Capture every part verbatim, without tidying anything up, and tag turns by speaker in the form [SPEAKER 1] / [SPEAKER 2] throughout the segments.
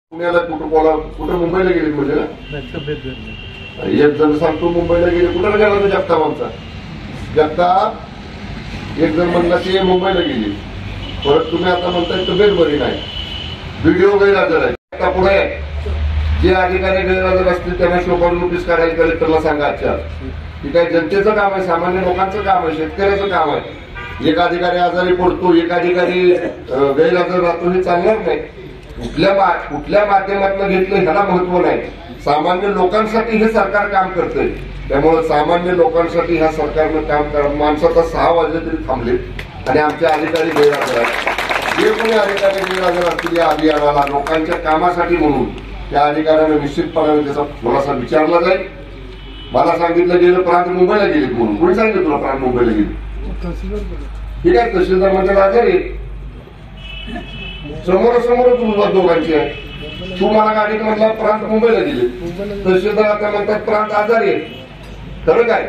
[SPEAKER 1] पुण्याला कुठं कोणा कुठं मुंबईला गेले म्हणजे ना एक जण सांगतो मुंबईला गेले कुठं गेला तो जगताप आमचा जगताप एक जण म्हणला ते मुंबईला गेली परत तुम्ही आता म्हणताय तब्येत बरी नाही व्हिडिओ गैरहजर आहे आता पुढे जे अधिकारी गैरहजर असतील त्यांना शोभा नोटीस काढायला कलेक्टरला सांगा आजच्या की काय जनतेचं काम आहे सामान्य लोकांचं काम आहे शेतकऱ्याचं काम आहे एक अधिकारी आजारी पडतो एक अधिकारी गैरहजर राहतो हे चालणार नाही कुठल्या कुठल्या माध्यमातून घेतलं ह्याला महत्व नाही सामान्य लोकांसाठी हे सरकार काम करतंय त्यामुळे सामान्य लोकांसाठी ह्या सरकारनं काम करा माणसाचा सहा वाजले तरी थांबले आणि आमचे अधिकारी गैरहजर आहेत जे कोणी अधिकारी गैरहजर असतील या अभियानाला लोकांच्या कामासाठी म्हणून त्या अधिकाऱ्यानं निश्चितपणाने त्याचा थोडासा विचारला जाईल मला सांगितलं गेलं प्रांत मुंबईला गेले म्हणून कोणी सांगितलं तुला प्रांत मुंबईला गेले ठीक आहे तहसीलदार म्हणजे आजारी समोरासमोर तुझा दोघांची आहे तू मला गाडीत म्हटला प्रांत मुंबईला गेले तहसीलदार आता म्हणतात प्रांत आजारी आहे खरं काय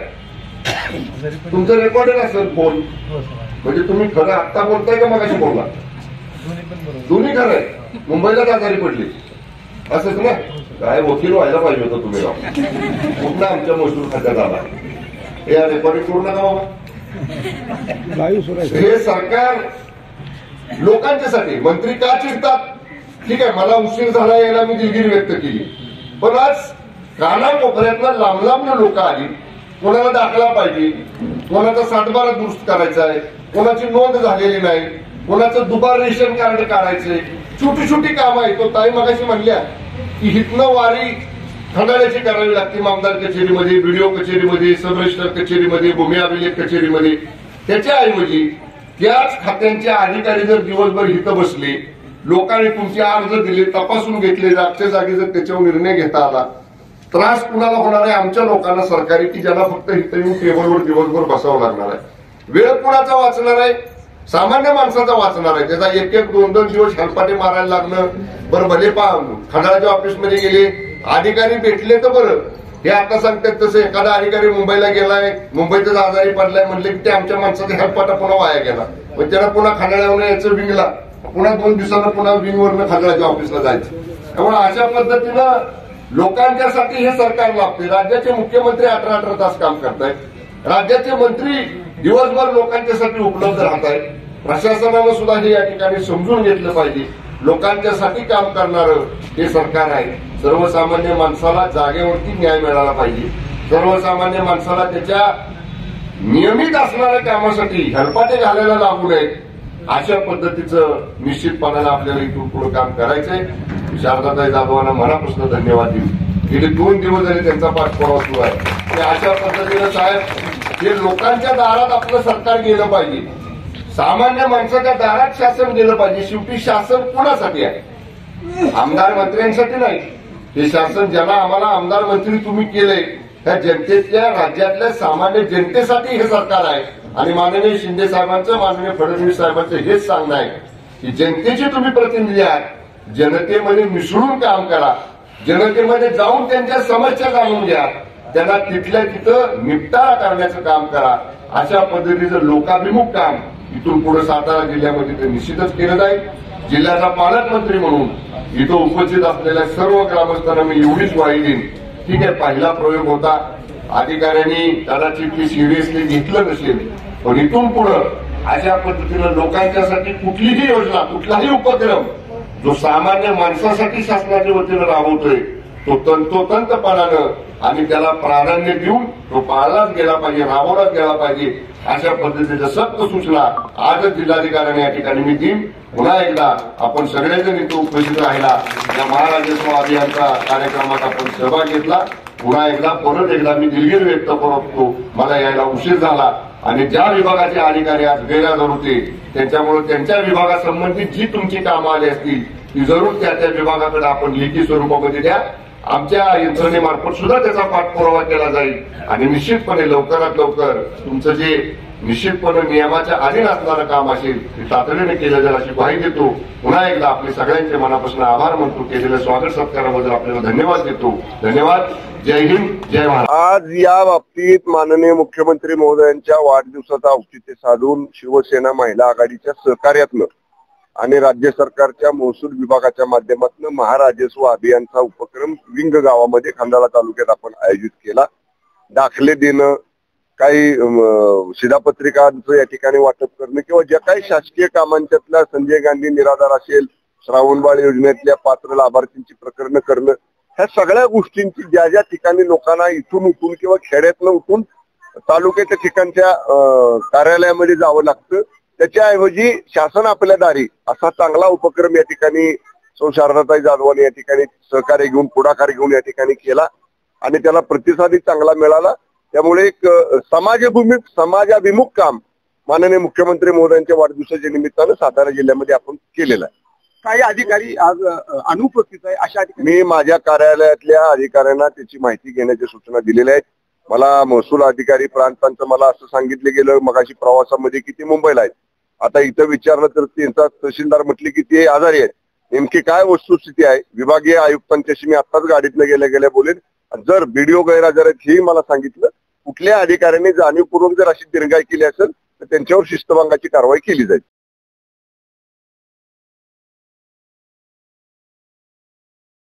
[SPEAKER 1] तुमचं रेकॉर्डेड असेल फोन म्हणजे तुम्ही खरं आत्ता बोलताय का मगाशी बोलला दोन्ही खरं आहे मुंबईलाच आजारी पडली असंच ना काय वकील व्हायला पाहिजे होतं तुम्ही राव कुठला आमच्या मजदूर खात्यात आला हे रेकॉर्डिंग करू नका बाबा हे सरकार लोकांच्यासाठी मंत्री का चिडतात ठीक आहे मला उशीर झाला यायला मी दिलगिरी व्यक्त केली पण आज कानाकोपऱ्यातनं लांब लांब लोक आली कोणाला दाखला पाहिजे कोणाचा सातबारा दुरुस्त करायचा आहे कोणाची नोंद झालेली नाही कोणाचं दुबार रेशन कार्ड काढायचंय छोटी छोटी कामं आहेत तो ताई मगाशी म्हणल्या की हितनं वारी खंडाळ्याची करावी लागते आमदार कचेरीमध्ये व्हिडिओ कचेरीमध्ये सब रजिस्टर कचेरीमध्ये भूमी अभिलेख कचेरीमध्ये त्याच्याऐवजी त्याच खात्यांचे अधिकारी जर दिवसभर हित बसले लोकांनी तुमचे अर्ज दिले तपासून घेतले जागच्या जागी जर त्याच्यावर निर्णय घेता आला त्रास कुणाला होणार आहे आमच्या लोकांना सरकारी की ज्यांना फक्त हित येऊन टेबलवर दिवसभर बसावं लागणार आहे वेळ कुणाचा वाचणार आहे सामान्य माणसाचा वाचणार आहे त्याचा एक एक दोन दोन दिवस हेलपाटे मारायला लागणं बरं भले पा खंडाळ्याच्या ऑफिसमध्ये गेले अधिकारी भेटले तर बरं हे आता सांगतात तसं एखादा अधिकारी मुंबईला गेलाय मुंबईतच आजारी पडलाय म्हणले की ते आमच्या माणसाचा हेलपाटा पुन्हा वाया गेला पण त्याला पुन्हा खंडाळ्यावर यायचं विंगला पुन्हा दोन दिवसांना पुन्हा विंगवरनं खंडाळ्याच्या ऑफिसला जायचं त्यामुळे अशा पद्धतीनं लोकांच्यासाठी हे सरकार लागते राज्याचे मुख्यमंत्री अठरा अठरा तास काम करतायत राज्याचे मंत्री दिवसभर लोकांच्यासाठी उपलब्ध राहत आहेत प्रशासनानं सुद्धा हे या ठिकाणी समजून घेतलं पाहिजे लोकांच्यासाठी काम करणारं हे सरकार आहे सर्वसामान्य माणसाला जागेवरती न्याय मिळाला पाहिजे सर्वसामान्य माणसाला त्याच्या नियमित असणाऱ्या कामासाठी हेलपाटे घालायला लागू नयेत अशा पद्धतीचं निश्चितपणाने आपल्याला इथून पुढे काम करायचंय शारदाताई जाधवांना मनापासून धन्यवाद देऊ गेले दोन दिवस झाले त्यांचा पाठपुरावा सुरू आहे अशा पद्धतीनं साहेब हे लोकांच्या दारात आपलं सरकार गेलं पाहिजे सामान्य माणसाच्या दारात शासन गेलं पाहिजे शेवटी शासन कोणासाठी आहे आमदार मंत्र्यांसाठी नाही हे शासन ज्यांना आम्हाला आमदार मंत्री तुम्ही केले त्या जनतेतल्या राज्यातल्या सामान्य जनतेसाठी हे सरकार आहे आणि माननीय शिंदे साहेबांचं माननीय फडणवीस साहेबांचं हेच सांगणं आहे की जनतेचे तुम्ही प्रतिनिधी आहात जनतेमध्ये मिसळून काम करा जनतेमध्ये जाऊन त्यांच्या समस्या जाणून घ्या त्यांना तिथल्या तिथं निपटारा करण्याचं काम करा अशा पद्धतीचं लोकाभिमुख काम इथून पुढे सातारा जिल्ह्यामध्ये ते निश्चितच केलं जाईल जिल्ह्याचा पालकमंत्री म्हणून इथं उपस्थित असलेल्या सर्व ग्रामस्थांना मी एवढीच ग्वाही देईन ठीक आहे पहिला प्रयोग होता अधिकाऱ्यांनी कदाचित ती सिरियसली घेतलं नसेल पण इथून पुढं अशा पद्धतीनं लोकांच्यासाठी कुठलीही योजना कुठलाही उपक्रम जो सामान्य माणसासाठी शासनाच्या वतीनं राबवतोय तो तंतोतंतपणानं आणि त्याला प्राधान्य देऊन तो पाळलाच गेला पाहिजे राबवलाच गेला पाहिजे अशा पद्धतीच्या सक्त सूचना आजच जिल्हाधिकाऱ्यांनी या ठिकाणी मी देईन पुन्हा एकदा आपण सगळेजण इथं उपस्थित राहिला या महाराजत्व अभियानचा कार्यक्रमात आपण सहभाग घेतला पुन्हा एकदा परत एकदा मी दिलगिरी व्यक्त करतो मला यायला उशीर झाला आणि ज्या विभागाचे अधिकारी आज गैरहजर होते त्यांच्यामुळे त्यांच्या विभागासंबंधित जी तुमची कामं आली असतील ती जरूर त्या त्या विभागाकडे आपण लेखी स्वरूपामध्ये द्या आमच्या यंत्रणेमार्फत सुद्धा त्याचा पाठपुरावा केला जाईल आणि निश्चितपणे लवकरात लवकर तुमचं जे निश्चितपणे नियमाच्या अधीन असणारं काम असेल ते तातडीने केलं जाईल अशी ग्वाही देतो पुन्हा एकदा आपले सगळ्यांचे मनापासून आभार मानतो केलेल्या स्वागत सत्काराबद्दल आपल्याला धन्यवाद देतो धन्यवाद जय हिंद जय महाराष्ट्र।
[SPEAKER 2] आज या बाबतीत माननीय मुख्यमंत्री महोदयांच्या वाढदिवसाचं औचित्य साधून शिवसेना महिला आघाडीच्या सहकार्यातनं आणि राज्य सरकारच्या महसूल विभागाच्या माध्यमातून महाराजस्व अभियानचा उपक्रम विंग गावामध्ये खंडाळा तालुक्यात आपण आयोजित केला. दाखले देणं, काही शिधापत्रिकांचं या ठिकाणी वाटप करणं किंवा ज्या काही शासकीय कामांच्यातल्या संजय गांधी निराधार असेल, श्रावणबाळ योजनेतल्या पात्र लाभार्थींची प्रकरणं करणं, ह्या सगळ्या गोष्टींची ज्या ज्या ठिकाणी लोकांना इथून उठून किंवा खेड्यातनं उठून तालुक्याच्या ठिकाणच्या कार्यालयामध्ये जावं लागतं, त्याच्याऐवजी शासन आपल्या दारी असा चांगला उपक्रम या ठिकाणी सौ शारदाताई जाधवांनी या ठिकाणी सहकार्य घेऊन पुढाकार घेऊन या ठिकाणी केला आणि त्याला प्रतिसादही चांगला मिळाला. त्यामुळे एक समाजभूमिक समाजाभिमुख काम माननीय मुख्यमंत्री महोदयांच्या वाढदिवसाच्या निमित्तानं सातारा जिल्ह्यामध्ये आपण केलेलं आहे.
[SPEAKER 3] काही अधिकारी आज अनुपस्थित आहे अशा ठिकाणी
[SPEAKER 2] मी माझ्या कार्यालयातल्या अधिकाऱ्यांना त्याची माहिती घेण्याच्या सूचना दिलेल्या आहेत. मला महसूल अधिकारी प्रांतांचं मला असं सांगितलं गेलं मगाशी प्रवासामध्ये की ते मुंबईला आहेत. आता इथं विचारलं तर त्यांचा तहसीलदार म्हटले की ते आजारी आहेत. नेमकी काय वस्तुस्थिती आहे विभागीय आयुक्तांच्याशी मी आत्ताच गाडीतनं गेल्या गेल्या बोलेन. जर बीडीओ गैरहजर आहेत हेही मला सांगितलं. कुठल्या अधिकाऱ्यांनी जाणीवपूर्वक जर अशी दिरंगाई केली असेल तर त्यांच्यावर शिस्तभंगाची कारवाई केली जाईल.